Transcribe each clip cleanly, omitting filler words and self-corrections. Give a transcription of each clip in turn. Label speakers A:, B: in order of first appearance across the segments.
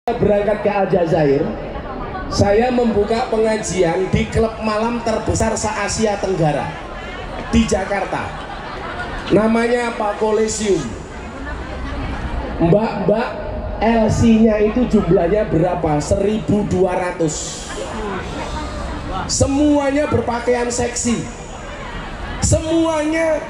A: Berangkat ke Aljazair, saya membuka pengajian di klub malam terbesar se-Asia Tenggara di Jakarta. Namanya Pak Kolesium. Mbak-mbak, LC-nya itu jumlahnya berapa? 1.200. Semuanya berpakaian seksi. Semuanya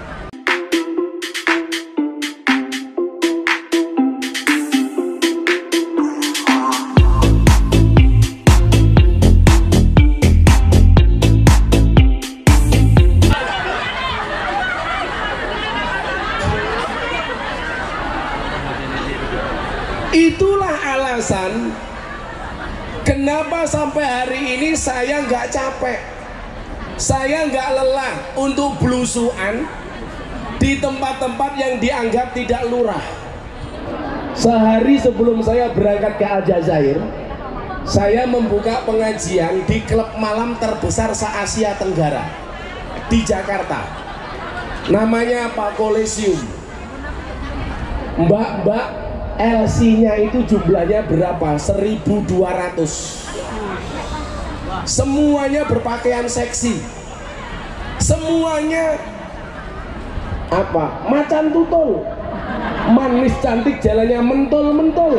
A: itulah alasan kenapa sampai hari ini saya nggak capek, saya nggak lelah untuk belusuan di tempat-tempat yang dianggap tidak lurah. Sehari sebelum saya berangkat ke Aljazair, saya membuka pengajian di klub malam terbesar se-Asia Tenggara di Jakarta. Namanya Pak Kolesium. Mbak-mbak, LC-nya itu jumlahnya berapa? 1.200. Semuanya berpakaian seksi. Semuanya apa? Macan tutul. Manis cantik jalannya mentol-mentol.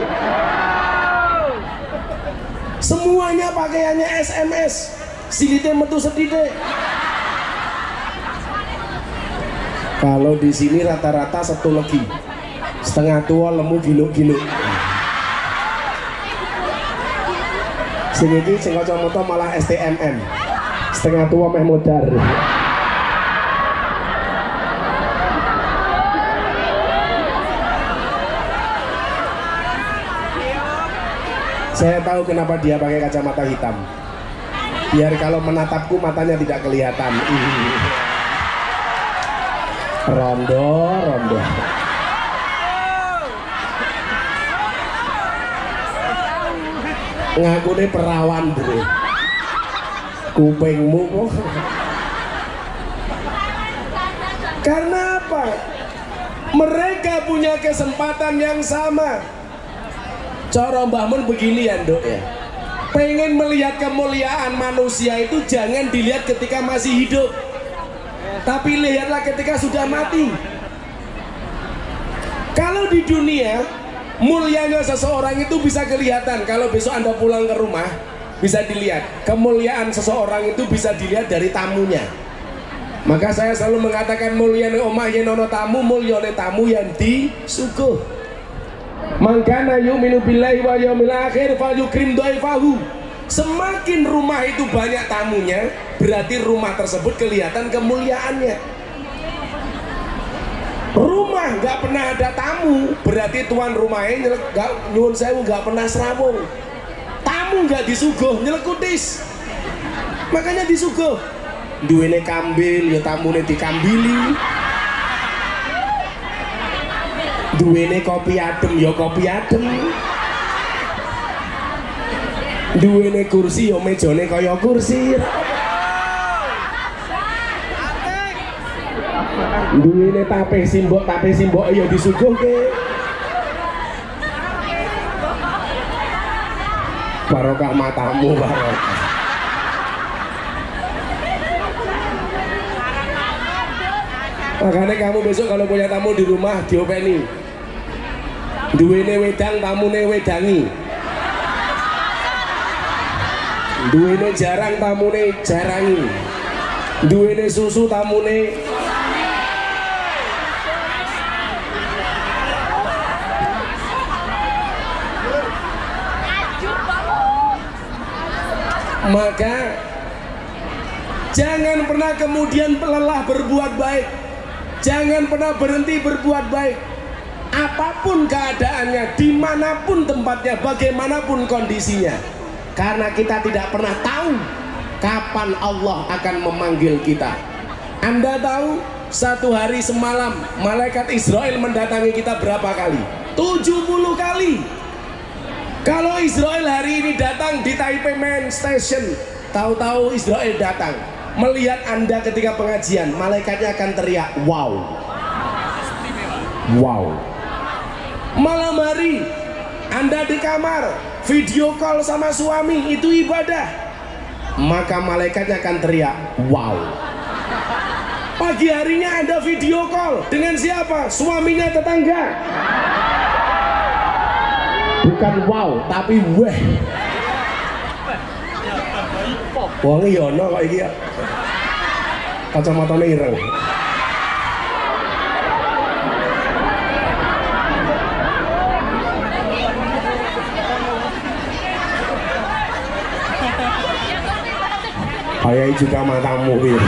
A: Semuanya pakaiannya SMS. Silite metu sedide. Kalau di sini rata-rata satu lagi. Setengah tua lemu gilo-gilo. Sini sing kacamata malah STMM. Setengah tua meh modar. Saya tahu kenapa dia pakai kacamata hitam. Biar kalau menatapku matanya tidak kelihatan. Rondo. Ngaku nih perawan bro, kupingmu kok. Karena apa? Mereka punya kesempatan yang sama. Cara Mbah Mun begini ya Nduk ya, pengen melihat kemuliaan manusia itu jangan dilihat ketika masih hidup, tapi lihatlah ketika sudah mati. Kalau di dunia mulianya seseorang itu bisa kelihatan. Kalau besok Anda pulang ke rumah, bisa dilihat. Kemuliaan seseorang itu bisa dilihat dari tamunya. Maka saya selalu mengatakan mulyane omah yen ana tamu, mulyane tamu yang disuguh. Mangkana yu'minu billahi wa yaumil akhir falyukrim dhaifahu. Semakin rumah itu banyak tamunya, berarti rumah tersebut kelihatan kemuliaannya. Rumah nggak pernah ada tamu, berarti tuan rumahnya nyuwun sewu nggak pernah serawung. Tamu nggak disuguh nyelekutis, makanya disuguh. Duwene kambil, ya tamune dikambili. Duwene kopi adem, ya kopi adem. Duwene kursi, ya mejane kaya kursi. Duwene tape simbok ya disuguhke. Barokah matamu, barokah. Makanya kamu besok kalau punya tamu di rumah diopeni. Duwene wedang, tamune wedangi. Duwene jarang, tamune jarangi. Duwene susu, tamune maka jangan pernah kemudian lelah berbuat baik. Jangan pernah berhenti berbuat baik. Apapun keadaannya, dimanapun tempatnya, bagaimanapun kondisinya. Karena kita tidak pernah tahu kapan Allah akan memanggil kita. Anda tahu satu hari semalam malaikat Israel mendatangi kita berapa kali? 70 kali. Kalau Israel hari ini datang di Taipei Main Station, tahu-tahu Israel datang melihat Anda ketika pengajian, malaikatnya akan teriak wow, wow. Malam hari Anda di kamar video call sama suami, itu ibadah. Maka malaikatnya akan teriak, wow. Pagi harinya Anda video call dengan siapa? Suaminya tetangga. Bukan wow, tapi weh. Wong iya ono kok iki ya. Kacamatane ireng. Ayai juga matamu gitu.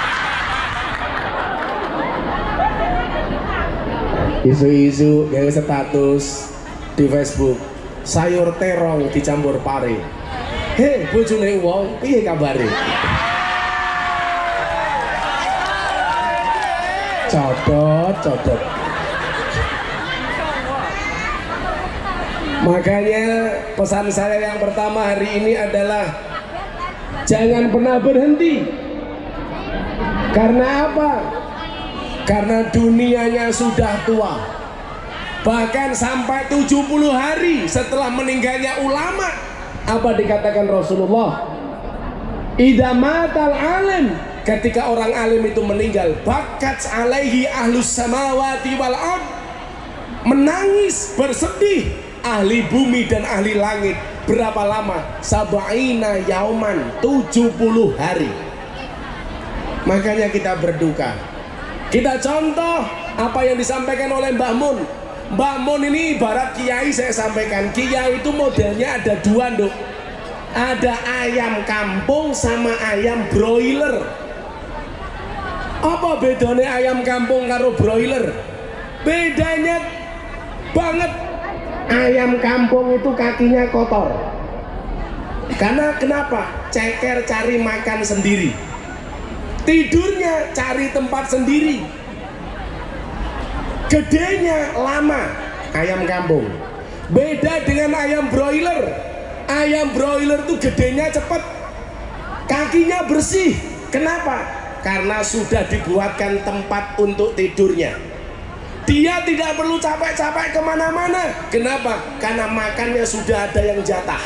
A: Isu-isu gawe status di Facebook, sayur terong dicampur pare. Hei bojone wong, piye kabare? Codot. Makanya pesan saya yang pertama hari ini adalah jangan pernah berhenti. Karena apa? Karena dunianya sudah tua. Bahkan sampai 70 hari setelah meninggalnya ulama, apa dikatakan Rasulullah? Idza matal alim, ketika orang alim itu meninggal, bakat alaihi ahlus samawati wal ard, menangis bersedih ahli bumi dan ahli langit. Berapa lama? Sab'ina yauman, 70 hari. Makanya kita berduka. Kita contoh apa yang disampaikan oleh Mbah Mun. Mbah Mun ini ibarat kiai, saya sampaikan. Kiai itu modelnya ada dua, Nduk. Ada ayam kampung sama ayam broiler. Apa bedanya ayam kampung karo broiler? Bedanya banget. Ayam kampung itu kakinya kotor. Karena kenapa? Ceker cari makan sendiri, tidurnya cari tempat sendiri, gedenya lama. Ayam kampung beda dengan ayam broiler. Ayam broiler itu gedenya cepet, kakinya bersih. Kenapa? Karena sudah dibuatkan tempat untuk tidurnya. Dia tidak perlu capek-capek kemana-mana. Kenapa? Karena makannya sudah ada yang jatah.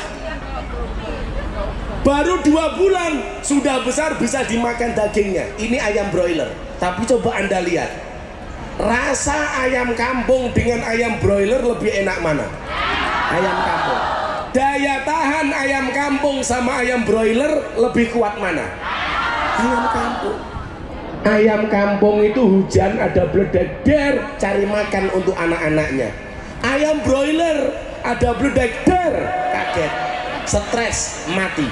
A: Baru 2 bulan sudah besar, bisa dimakan dagingnya. Ini ayam broiler. Tapi coba Anda lihat, rasa ayam kampung dengan ayam broiler lebih enak mana? Ayam kampung. Daya tahan ayam kampung sama ayam broiler lebih kuat mana? Ayam kampung. Ayam kampung itu hujan ada bledek der, cari makan untuk anak-anaknya. Ayam broiler ada bledek der, kaget, stres, mati.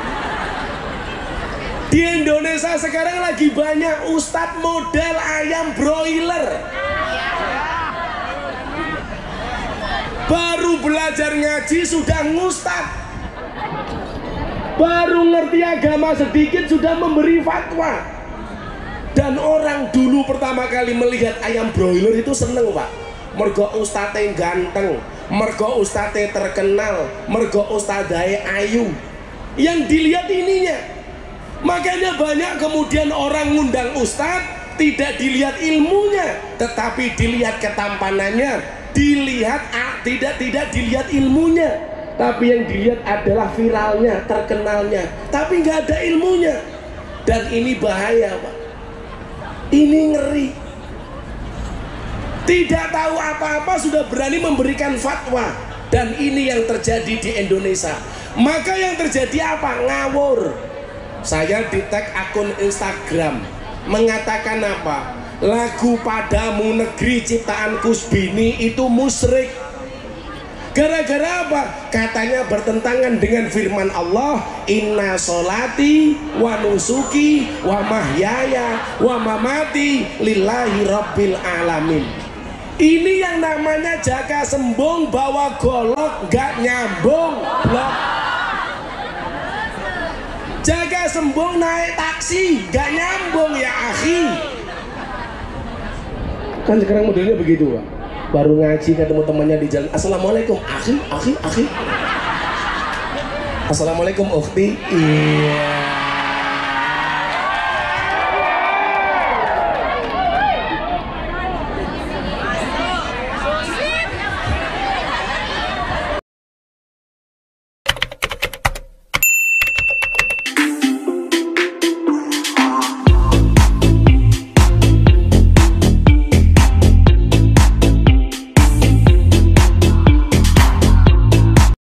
A: Di Indonesia sekarang lagi banyak ustadz model ayam broiler. Baru belajar ngaji sudah ngustad, baru ngerti agama sedikit sudah memberi fatwa. Dan orang dulu pertama kali melihat ayam broiler itu seneng, Pak. Mergo ustadze ganteng, mergo ustadze terkenal, mergo ustadzai ayu. Yang dilihat ininya. Makanya banyak kemudian orang ngundang ustadz, tidak dilihat ilmunya, tetapi dilihat ketampanannya, tidak dilihat ilmunya, tapi yang dilihat adalah viralnya, terkenalnya, tapi nggak ada ilmunya. Dan ini bahaya, Pak. Ini ngeri. Tidak tahu apa-apa sudah berani memberikan fatwa. Dan ini yang terjadi di Indonesia. Maka yang terjadi apa? Ngawur. Saya di tag akun Instagram mengatakan apa? Lagu Padamu Negeri ciptaan Kusbini itu musyrik. Gara-gara apa? Katanya bertentangan dengan firman Allah, inna solati wa nusuki wa mahyaya wa mamati lillahi rabbil alamin. Ini yang namanya jaga sembung bawa golok gak nyambung, blok. Jaga sembung naik taksi gak nyambung ya akhi. Kan sekarang modelnya begitu, Pak. Baru ngaji ketemu temannya di jalan, assalamualaikum akhi. Assalamualaikum ukhti. Iya.